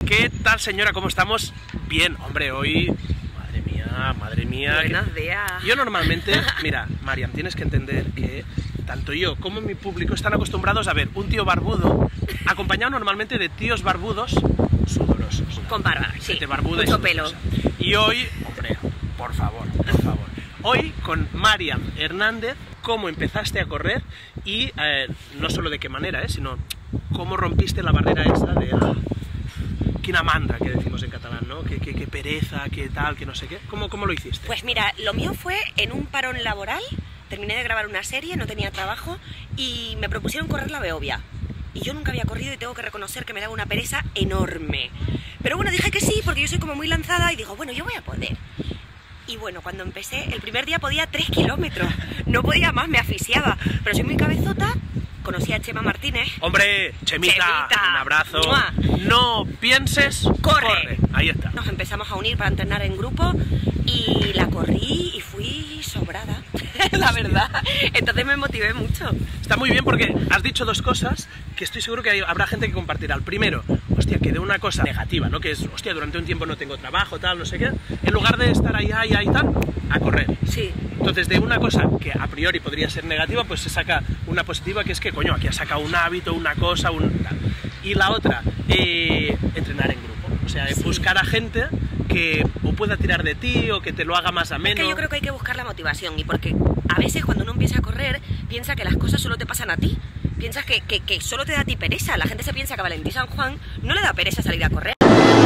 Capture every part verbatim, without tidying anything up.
¿Qué tal, señora? ¿Cómo estamos? Bien, hombre, hoy... Madre mía, madre mía... Buenos que... días. Yo normalmente... Mira, Mariam, tienes que entender que tanto yo como mi público están acostumbrados a ver un tío barbudo acompañado normalmente de tíos barbudos sudorosos. Con barba, sí. Gente barbuda Mucho y pelo. Y hoy, hombre, por favor, por favor. Hoy con Mariam Hernández, cómo empezaste a correr y eh, no solo de qué manera, eh, sino cómo rompiste la barrera esa de... Ah, quina mandra, que decimos en catalán, ¿no? Que, que, que pereza, que tal, que no sé qué. ¿Cómo, ¿Cómo lo hiciste? Pues mira, lo mío fue en un parón laboral. Terminé de grabar una serie, no tenía trabajo y me propusieron correr la Beovia. Y yo nunca había corrido y tengo que reconocer que me daba una pereza enorme. Pero bueno, dije que sí, porque yo soy como muy lanzada y digo, bueno, yo voy a poder. Y bueno, cuando empecé, el primer día podía tres kilómetros. No podía más, me asfixiaba. Pero soy muy cabezota. Conocí a Chema Martínez. ¡Hombre! Chemita, Chemita. Un abrazo. ¡Mua! No pienses, corre. corre. Ahí está. Nos empezamos a unir para entrenar en grupo y la corrí y fui sobrada, la verdad. Entonces me motivé mucho. Está muy bien porque has dicho dos cosas que estoy seguro que hay, habrá gente que compartirá. El primero, hostia, que de una cosa negativa, ¿no? Que es, hostia, durante un tiempo no tengo trabajo, tal, no sé qué. En lugar de estar ahí, ahí, ahí, tal, a correr. Sí. Entonces, de una cosa que a priori podría ser negativa, pues se saca una positiva, que es que, coño, aquí has sacado un hábito, una cosa, un... tal. Y la otra, eh, entrenar en grupo. O sea, Sí. buscar a gente que o pueda tirar de ti o que te lo haga más ameno. Es que yo creo que hay que buscar la motivación y porque a veces cuando uno empieza a correr piensa que las cosas solo te pasan a ti. Piensas que, que, que solo te da a ti pereza. La gente se piensa que a Valentín San Juan no le da pereza salir a correr.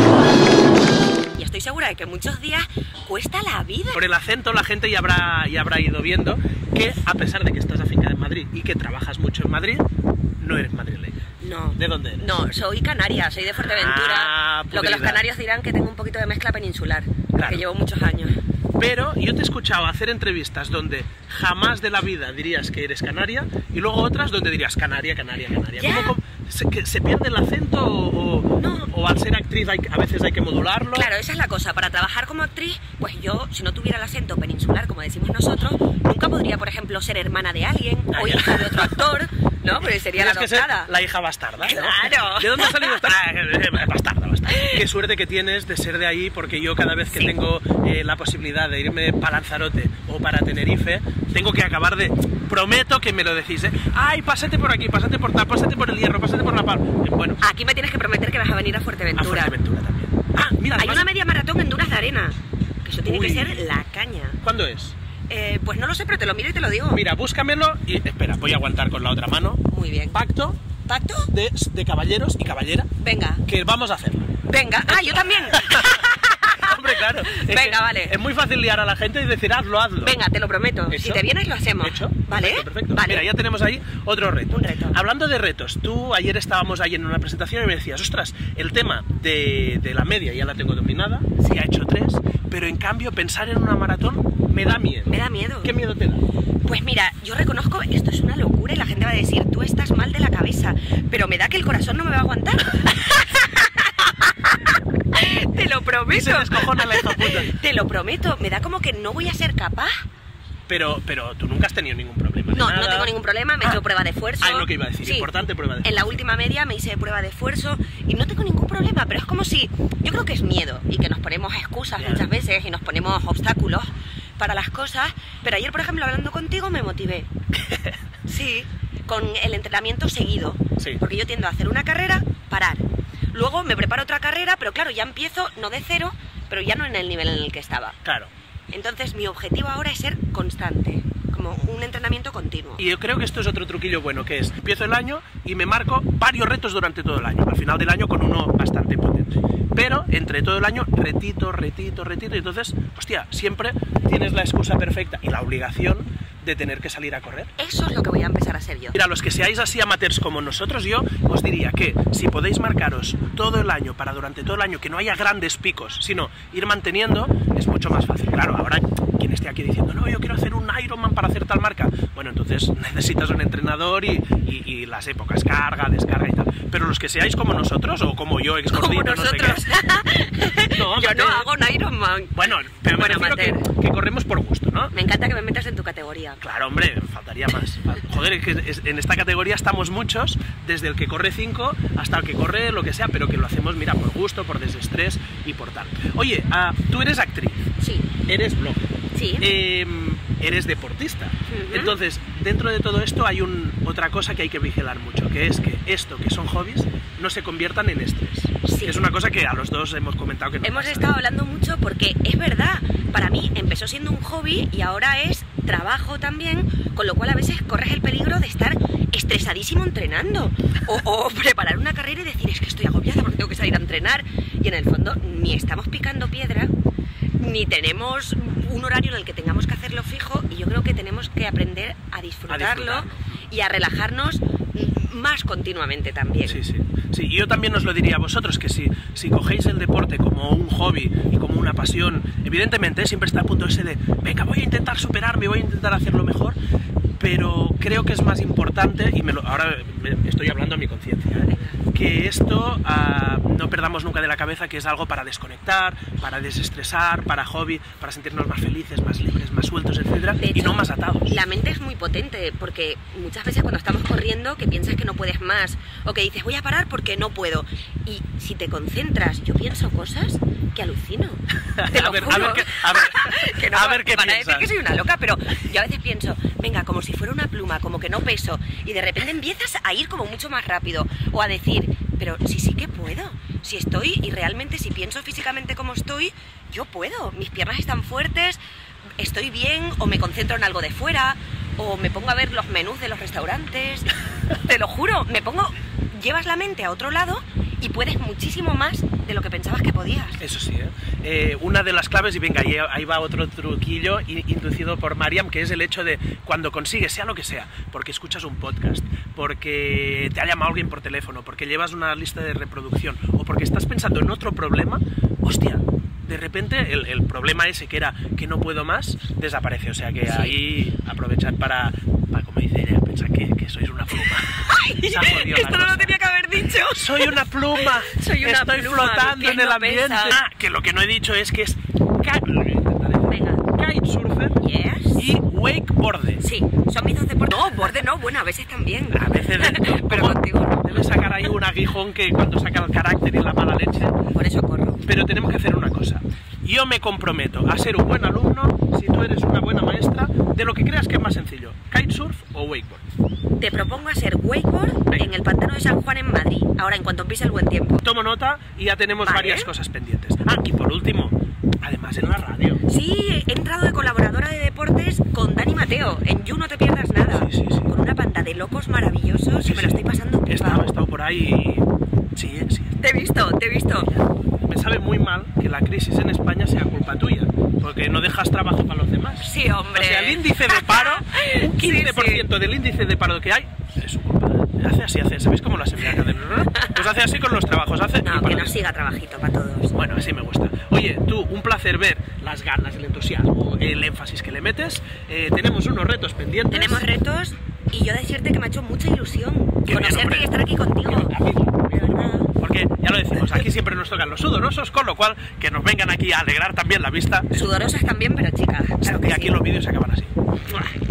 Y estoy segura de que muchos días cuesta la vida. Por el acento la gente ya habrá, ya habrá ido viendo que a pesar de que estás afincada en Madrid y que trabajas mucho en Madrid, no eres madrileña. No. ¿De dónde eres? No, soy canaria, soy de Fuerteventura. Ah, lo que los pubrida. canarios dirán que tengo un poquito de mezcla peninsular, porque Claro. llevo muchos años. Pero yo te he escuchado hacer entrevistas donde jamás de la vida dirías que eres canaria y luego otras donde dirías canaria, canaria, canaria. Ya. ¿Cómo, cómo- se, que se pierde el acento o, o- No. o al ser actriz hay, a veces hay que modularlo? Claro, esa es la cosa. Para trabajar como actriz, pues yo, si no tuviera el acento peninsular, como decimos nosotros, nunca podría, por ejemplo, ser hermana de alguien Ah, o ya. hija de otro actor, ¿no? Porque sería la Tienes que ser adoptada. la hija bastarda. ¿no? Claro. ¿De dónde ha salido esta? Ah, eh, bastarda, bastarda. Qué suerte que tienes de ser de ahí, porque yo cada vez que Sí. tengo eh, la posibilidad de irme para Lanzarote o para Tenerife, tengo que acabar de... Prometo que me lo decís, ¿eh? Ay, pásate por aquí, pásate por tal, pásate por el Hierro, pásate por La Palma. Eh, Bueno, Aquí me tienes que prometer que vas a venir a a Fuerteventura. Fuerteventura también. Ah, mira, Hay además- una media maratón en Dunas de Arena, que eso tiene Uy. que ser la caña. ¿Cuándo es? Eh, pues no lo sé, pero te lo miro y te lo digo. Mira, búscamelo y... Espera, voy a aguantar con la otra mano. Muy bien. Pacto ¿Pacto? de, de caballeros y caballera Venga. que vamos a hacerlo. Venga. Ah, yo también. Hombre, claro. es Venga, que vale. Es muy fácil liar a la gente y decir, hazlo, hazlo. Venga, te lo prometo. ¿Hecho? Si te vienes, lo hacemos. ¿Hecho? ¿Vale? Perfecto, perfecto. Vale. Mira, ya tenemos ahí otro reto. Un reto. Hablando de retos, tú ayer estábamos ahí en una presentación y me decías, ostras, el tema de, de la media ya la tengo dominada, Sí. ya he hecho tres, pero en cambio pensar en una maratón me da miedo. Me da miedo. ¿Qué miedo te da? Pues mira, yo reconozco, esto es una locura y la gente va a decir, tú estás mal de la cabeza, pero me da que el corazón no me va a aguantar. Te lo Y prometo. se descojona la hija puta. Te lo prometo, me da como que no voy a ser capaz. Pero, pero tú nunca has tenido ningún problema. de No, nada. no tengo ningún problema, me he hecho Ah. prueba de esfuerzo. Ah, es lo que iba a decir, Sí. importante prueba de En la última media me hice prueba de esfuerzo y no tengo ningún problema, pero es como si, yo creo que es miedo y que nos ponemos excusas Ya. muchas veces y nos ponemos obstáculos para las cosas, pero ayer, por ejemplo, hablando contigo me motivé. Sí, con el entrenamiento seguido. Sí. Porque yo tiendo a hacer una carrera, parar. Luego me preparo otra carrera, pero claro, ya empiezo, no de cero, pero ya no en el nivel en el que estaba. Claro. Entonces mi objetivo ahora es ser constante, como un entrenamiento continuo. Y yo creo que esto es otro truquillo bueno, que es, empiezo el año y me marco varios retos durante todo el año, al final del año con uno bastante potente. Pero entre todo el año, retito, retito, retito, y entonces, hostia, siempre tienes la excusa perfecta y la obligación de tener que salir a correr. Eso es lo que voy a empezar a hacer yo. Mira, los que seáis así amateurs como nosotros, yo os diría que si podéis marcaros todo el año, para durante todo el año, que no haya grandes picos, sino ir manteniendo, es mucho más fácil. Claro, ahora quien esté aquí diciendo, no, yo quiero hacer un Ironman para hacer tal marca, bueno, entonces necesitas un entrenador y, y, y las épocas, carga, descarga y tal. Pero los que seáis como nosotros, o como yo, ex Como gordito, no sé nosotros. qué, No, yo amateur. no hago un Ironman. Bueno, pero me Bueno, refiero que, que corremos por gusto, ¿no? Me encanta que me metas en tu categoría. Claro, hombre, faltaría más. Joder, es que es- en esta categoría estamos muchos, desde el que corre cinco hasta el que corre lo que sea, pero que lo hacemos, mira, por gusto, por desestrés y por tal. Oye, ah, tú eres actriz, Sí, eres blogger, sí. eh, eres deportista. Ujú. Entonces, dentro de todo esto hay un, otra cosa que hay que vigilar mucho, que es que esto, que son hobbies, no se conviertan en estrés. Sí. Que es una cosa que a los dos hemos comentado que no Hemos pasa. estado hablando mucho porque es verdad, para mí empezó siendo un hobby y ahora es trabajo también, con lo cual a veces corres el peligro de estar estresadísimo entrenando o, o preparar una carrera y decir es que estoy agobiada porque tengo que salir a entrenar y en el fondo ni estamos picando piedra ni tenemos un horario en el que tengamos que hacerlo fijo y yo creo que tenemos que aprender a disfrutarlo, A disfrutarlo. y a relajarnos mm, más continuamente también. Sí, sí. Sí, y yo también os lo diría a vosotros, que si, si cogéis el deporte como un hobby y como una pasión, evidentemente siempre está a punto ese de, venga, voy a intentar superarme, voy a intentar hacerlo mejor, pero creo que es más importante, y me lo, ahora me estoy hablando a mi conciencia, ¿eh? que esto ah, no perdamos nunca de la cabeza que es algo para desconectar, para desestresar, para hobby, para sentirnos más felices, más libres, más sueltos, etcétera, De y hecho, no más atados. La mente es muy potente porque muchas veces cuando estamos corriendo que piensas que no puedes más o que dices voy a parar porque no puedo y si te concentras yo pienso cosas que alucino. Te a, lo ver, juro. a ver qué, a ver, Que no a me- ver qué van a piensas. decir que soy una loca, pero yo a veces pienso, venga, como si fuera una pluma, como que no peso, y de repente empiezas a ir como mucho más rápido, o a decir, pero si sí que puedo, si estoy, y realmente si pienso físicamente como estoy, yo puedo, mis piernas están fuertes, estoy bien, o me concentro en algo de fuera, o me pongo a ver los menús de los restaurantes, te lo juro, me pongo, llevas la mente a otro lado y puedes muchísimo más de lo que pensabas que podías. Eso sí, ¿eh? Eh, una de las claves, y venga, ahí, ahí va otro truquillo i- inducido por Mariam, que es el hecho de cuando consigues, sea lo que sea, porque escuchas un podcast, porque te ha llamado alguien por teléfono, porque llevas una lista de reproducción, o porque estás pensando en otro problema, hostia, de repente el, el problema ese que era que no puedo más, desaparece. O sea que Sí. ahí aprovechad para, para como dice ella, pensar que, que sois una pluma. Se ha jodido la Esto no lo cosa. tenía que haber dicho. Soy una pluma, Soy una estoy pluma, flotando ¿quién en el no ambiente. pesa? Ah, que lo que no he dicho es que es ca- lo voy a intentar decir. Venga. Kitesurfer Yes. y wakeboarder. Sí, son mis dos deportes. No, borde no, bueno, a veces también. A veces de- Pero como- contigo no. debe sacar ahí un aguijón que cuando saca el carácter y la mala leche. Por eso corro. Pero tenemos que hacer una cosa. Yo me comprometo a ser un buen alumno si tú eres una buena maestra de lo que creas que es más sencillo, kitesurf o wakeboard. Te propongo hacer wakeboard Venga. en el pantano de San Juan en Madrid. Ahora, en cuanto empiece el buen tiempo. Tomo nota y ya tenemos Vale. varias cosas pendientes. Ah, y por último, además en la radio. Sí, he entrado de colaboradora de deportes con Dani Mateo. En You no te pierdas nada. Sí, sí, sí. Con una banda de locos maravillosos Sí, y me lo sí. estoy pasando He pipa. estado, he estado por ahí y... Sí, eh, sí. Te he visto, te he visto. Me sabe muy mal que la crisis en España sea culpa tuya, porque no dejas trabajo para los demás. Sí, hombre. O sea, el índice de paro, un Sí, quince por ciento sí. del índice de paro que hay, es su culpa. Hace así, hace, ¿sabéis cómo la asamblea cadena? Pues hace así con los trabajos, hace... y No, para que nos adentro. siga trabajito para todos. Bueno, así me gusta. Oye, tú, un placer ver las ganas, el entusiasmo, el énfasis que le metes. Eh, tenemos unos retos pendientes. Tenemos retos y yo decirte que me ha hecho mucha ilusión Qué bien, conocerte hombre. y estar aquí contigo. Amigo, De verdad. porque ya lo decimos, aquí siempre nos tocan los sudorosos, con lo cual que nos vengan aquí a alegrar también la vista. Sudorosas también, pero chicas. Claro que Y aquí sí. los vídeos se acaban así.